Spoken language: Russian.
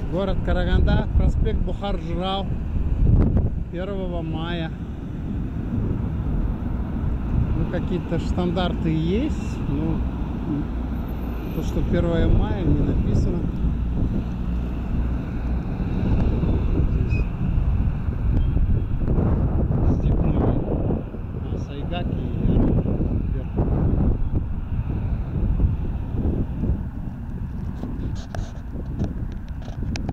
Город Караганда, проспект Бухар-Жырау, 1 мая. Ну, какие-то стандарты есть, но то, что 1 мая, не написано.